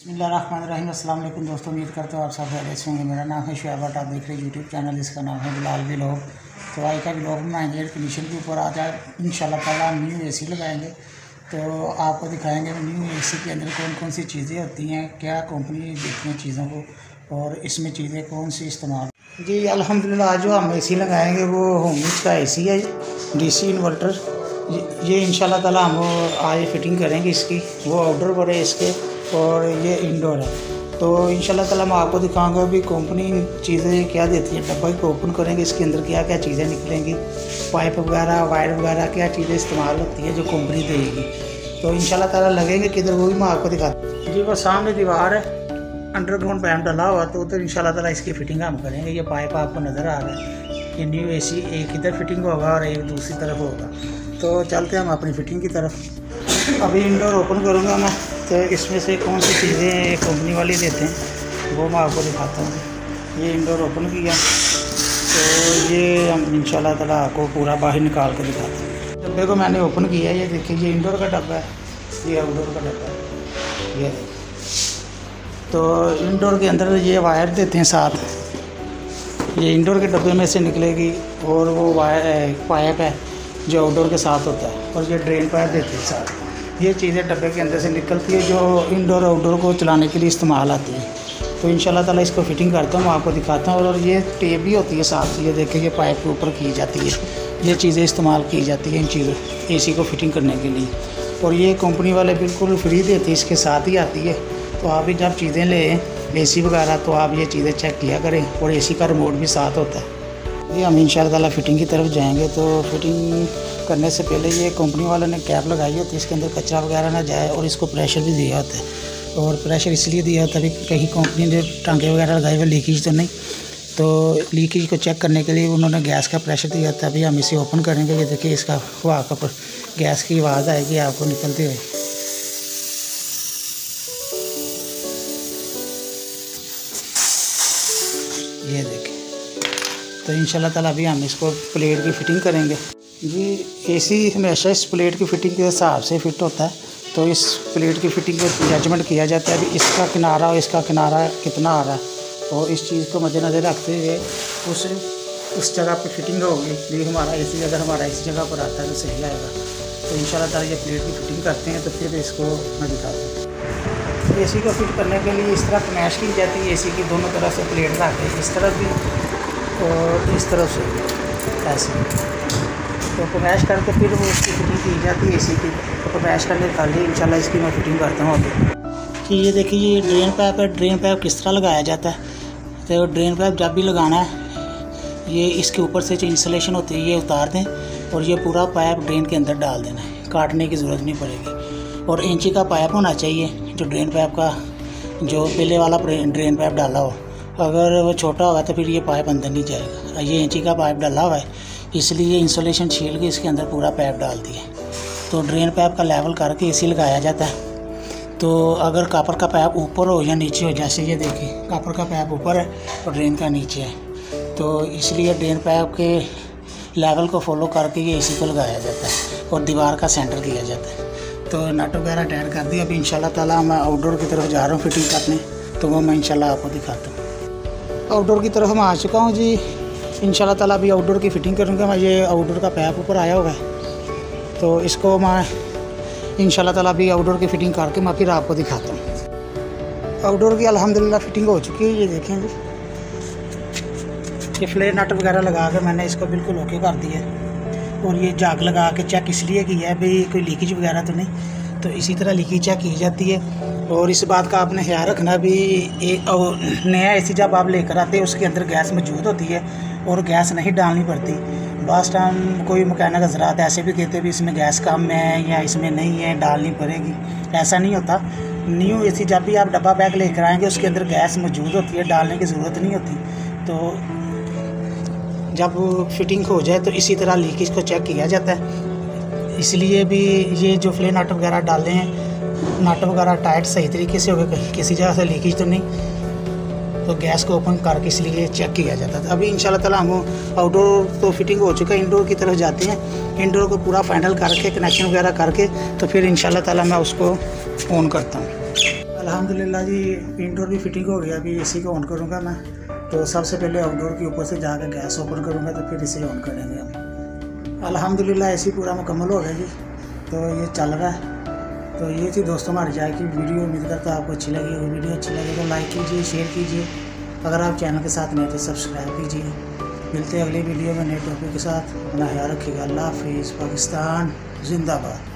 बिस्मिल्लाहिर्रहमानिर्रहीम। अस्सलाम वालेकुम दोस्तों, उम्मीद करते हो आप सब खैरियत से होंगे। मेरा नाम है शुएब भट्ट, आप देख रहे हैं यूट्यूब चैनल, इसका नाम है बिलाल व्लॉग। तो आज का व्लॉग बनाएंगे एयर कंडीशन के ऊपर। आज इंशाल्लाह ताला न्यू एसी लगाएंगे, तो आपको दिखाएंगे न्यू एसी के अंदर कौन कौन सी चीज़ें होती हैं, क्या कंपनी देखती हैं चीज़ों को, और इसमें चीज़ें कौन सी इस्तेमाल। जी अल्हम्दुलिल्लाह, आज जो हम एसी लगाएंगे वो होम्स का एसी है, डीसी इन्वर्टर। ये इंशाल्लाह ताला हम आज फिटिंग करेंगे इसकी। वो आउटडोर पर है इसके और ये इंडोर है। तो इंशाल्लाह ताला मैं आपको दिखाऊंगा भी कंपनी चीज़ें क्या देती है। डब्बा को ओपन करेंगे, इसके अंदर क्या क्या चीज़ें निकलेंगी, पाइप वगैरह, वायर वगैरह, क्या चीज़ें इस्तेमाल होती है जो कंपनी देगी। तो इंशाल्लाह ताला लगेंगे किधर वो भी मैं आपको दिखाता हूँ। जी वो सामने दीवार है, अंडरग्राउंड पाइप डाला हुआ, तो उधर इंशाल्लाह ताला इसकी फिटिंग हम करेंगे। ये पाइप आपको नज़र आ रहा है, ये न्यू एसी एक इधर फिटिंग होगा और एक दूसरी तरफ होगा। तो चलते हैं हम अपनी फिटिंग की तरफ। अभी इंडोर ओपन करूँगा मैं, तो इसमें से कौन सी चीज़ें कंपनी वाली देते हैं वो मैं आपको दिखाता हूँ। ये इंडोर ओपन किया, तो ये हम इंशाल्लाह ताला आपको पूरा बाहर निकाल के दिखाते हैं। डब्बे को मैंने ओपन किया, ये देखिए ये इंडोर का डब्बा है, ये आउटडोर का डब्बा है। ये तो इंडोर के अंदर ये वायर देते हैं साथ, ये इंडोर के डब्बे में से निकलेगी, और वो वायर पाइप है जो आउटडोर के साथ होता है, और ये ड्रेन पाइप देते हैं साथ। ये चीज़ें डब्बे के अंदर से निकलती है जो इंडोर आउटडोर को चलाने के लिए इस्तेमाल आती है। तो इंशाल्लाह ताला इसको फिटिंग करता हूँ, आपको दिखाता हूँ। और ये टेप भी होती है साथ, ये देखिए ये पाइप के ऊपर की जाती है, ये चीज़ें इस्तेमाल की जाती हैं इन चीज़ों एसी को फिटिंग करने के लिए। और ये कंपनी वाले बिल्कुल फ्री देते हैं, इसके साथ ही आती है। तो आप भी जब चीज़ें लें एसी वगैरह, तो आप ये चीज़ें चेक किया करें, और एसी का रिमोट भी साथ होता है। ये हम इंशाल्लाह ताला फिटिंग की तरफ जाएंगे। तो फिटिंग करने से पहले ये कंपनी वालों ने कैप लगाई होती है, इसके अंदर कचरा वगैरह ना जाए, और इसको प्रेशर भी दिया होता है। और प्रेशर इसलिए दिया होता है कि कहीं कंपनी ने टांगे वगैरह लगाए हुए लीकेज तो नहीं, तो लीकेज को चेक करने के लिए उन्होंने गैस का प्रेशर दिया था। अभी हम इसे ओपन करेंगे, ये देखिए इसका हवा का गैस की आवाज़ आएगी आपको निकलते हुए। ये देखिए, तो इंशाल्लाह ताला अभी हम इसको प्लेट की फ़िटिंग करेंगे। जी एसी हमेशा इस प्लेट की फ़िटिंग के हिसाब से फिट होता है, तो इस प्लेट की फ़िटिंग को जजमेंट किया जाता है अभी इसका किनारा और इसका किनारा कितना आ रहा है, और इस चीज़ को मद्देनज़र रखते हुए उस जगह पर फिटिंग होगी। भी हमारा एसी अगर हमारा इस जगह पर आता है तो सही आएगा। तो इंशाल्लाह ताला ये प्लेट की फ़िटिंग करते हैं, तो फिर इसको मैं दिखाता हूँ। एसी को फिट करने के लिए इस तरह कमैश की जाती है, एसी की दोनों तरफ से प्लेट रख के, इस तरफ भी और इस तरफ से ऐसे, तो कमैश करके फिर वो उसकी फिटिंग की जाती है एसी की। तो कमैश करने के लिए इंशाल्लाह इसकी मैं फिटिंग करता हूँ अभी। कि ये देखिए ये ड्रेन पाइप है, ड्रेन पाइप किस तरह लगाया जाता है। तो ड्रेन पाइप जब भी लगाना है, ये इसके ऊपर से जो इंसुलेशन होती है ये उतार दें, और ये पूरा पाइप ड्रेन के अंदर डाल देना है, काटने की ज़रूरत नहीं पड़ेगी। और इंची का पाइप होना चाहिए जो ड्रेन पाइप का, जो पहले वाला ड्रेन पाइप डाला हो। अगर वो छोटा होगा तो फिर ये पाइप अंदर नहीं जाएगा। ये इंची का पाइप डाला हुआ है, इसलिए इंसुलेशन छील के इसके अंदर पूरा पाइप डाल दिए। तो ड्रेन पाइप का लेवल करके एसी लगाया जाता है। तो अगर कापर का पाइप ऊपर हो या नीचे हो, जैसे ये देखिए कापर का पाइप ऊपर है और ड्रेन का नीचे है, तो इसलिए ड्रेन पाइप के लेवल को फॉलो करके ये एसी को लगाया जाता है, और दीवार का सेंटर किया जाता है। तो नट वगैरह टाइट कर दिया। अभी इंशाल्लाह ताला मैं आउटडोर की तरफ जा रहा हूँ फिटिंग करने, तो वो मैं इंशाल्लाह आपको दिखाता हूँ। आउटडोर की तरफ मैं आ चुका हूँ जी। इंशाल्लाह ताला अभी आउटडोर की फ़िटिंग करूँगा मैं। ये आउटडोर का पाइप ऊपर आया हुआ है, तो इसको मैं इंशाल्लाह ताला अभी आउटडोर की फ़िटिंग करके मैं फिर आपको दिखाता हूँ। आउटडोर की अल्हम्दुलिल्लाह फ़िटिंग हो चुकी है। ये देखें जी, ये फ्लेयर नट वगैरह लगा के मैंने इसको बिल्कुल ओके कर दिया है। और ये जाग लगा के चेक इसलिए किया है भाई कोई लीकेज वगैरह तो नहीं, तो इसी तरह लीकेज चेक की जाती है। और इस बात का आपने ख्याल रखना भी नया एसी जब आप लेकर आते हैं उसके अंदर गैस मौजूद होती है, और गैस नहीं डालनी पड़ती। बस टाइम कोई मकैनिक हज़रात ऐसे भी कहते भी इसमें गैस कम है या इसमें नहीं है, डालनी पड़ेगी। ऐसा नहीं होता। न्यू एसी जब भी आप डब्बा पैक लेकर आएंगे उसके अंदर गैस मौजूद होती है, डालने की ज़रूरत नहीं होती। तो जब फिटिंग हो जाए तो इसी तरह लीकेज को चेक किया जाता है। इसलिए भी ये जो फ्लेयर नट वगैरह डाले हैं, नट वगैरह टाइट सही तरीके से हो गए, किसी जगह से लीकेज तो नहीं, तो गैस को ओपन करके इसलिए चेक किया जाता था। अभी इंशाल्लाह ताला हम आउटडोर तो फिटिंग हो चुका है, इंडोर की तरफ जाते हैं। इंडोर को पूरा फाइनल करके कनेक्शन वगैरह करके, तो फिर इंशाल्लाह ताला मैं उसको ऑन करता हूँ। अल्हम्दुलिल्लाह जी इंडोर भी फिटिंग हो गया। अभी एसी को ऑन करूँगा मैं, तो सबसे पहले आउटडोर के ऊपर से जाकर गैस ओपन करूँगा, तो फिर इसे ऑन करेंगे हम। अल्हम्दुलिल्लाह एसी पूरा मुकम्मल हो गया जी, तो ये चल रहा है। तो ये थी दोस्तों हमारी चाय की वीडियो। उम्मीद करता आपको अच्छी लगी होगी। वीडियो अच्छी लगे तो लाइक कीजिए, शेयर कीजिए। अगर आप चैनल के साथ नए तो सब्सक्राइब कीजिए। मिलते हैं अगली वीडियो में नए टॉपिक के साथ। अपना ख्याल रखिएगा। अल्लाह हाफिज़। पाकिस्तान जिंदाबाद।